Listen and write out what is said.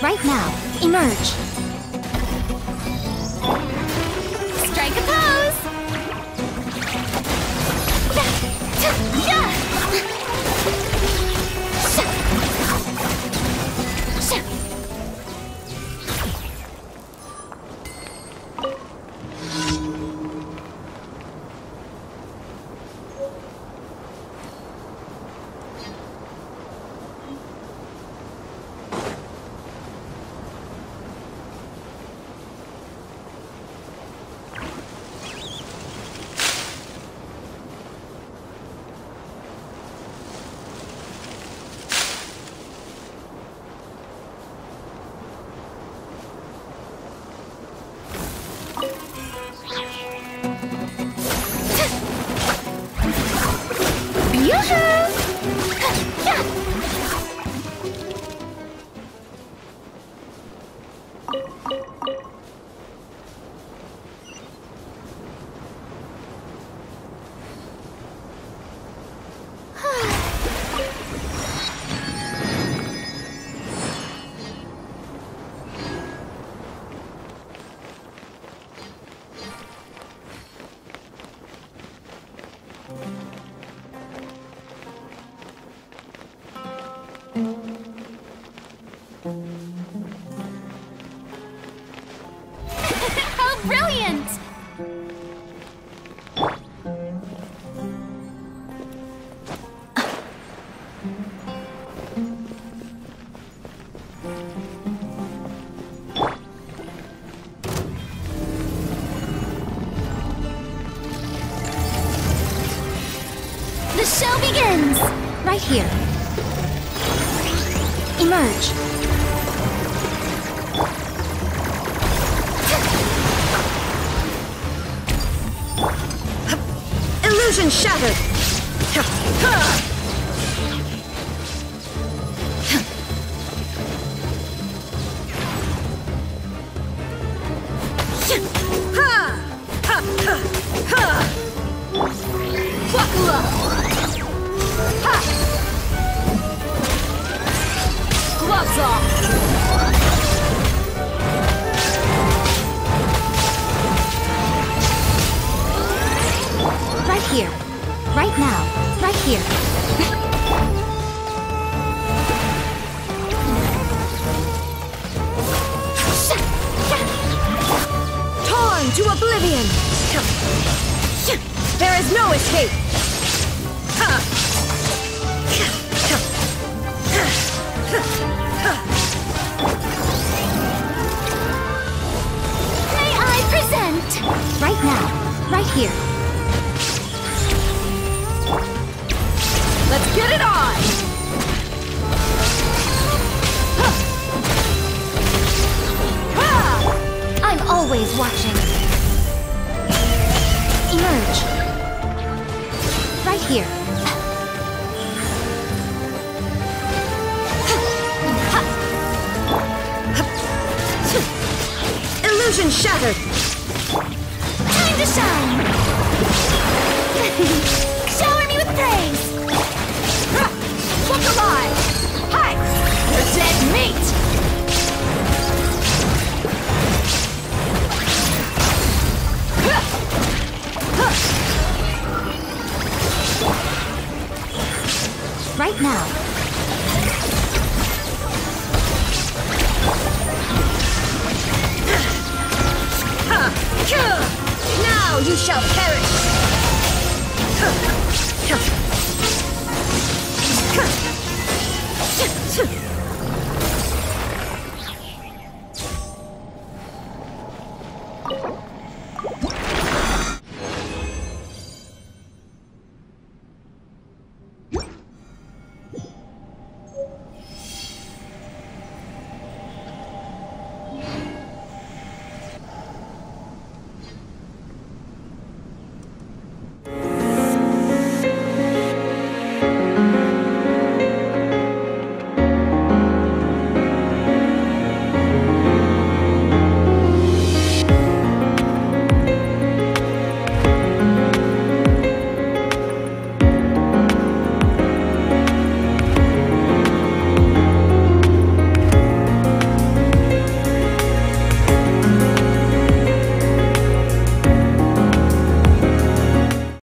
Right now, emerge. Strike a pose! How brilliant! The show begins! Right here. Emerge. Illusion shattered! Gloves off! Right here. Right now. Right here. Torn to oblivion! There is no escape! May I present? Right now. Right here. Let's get it on! I'm always watching. Emerge. Right here. Illusion shattered. Time to shine. Shower me with praise. Look alive! Hi! You're dead meat! Right now. Now you shall perish!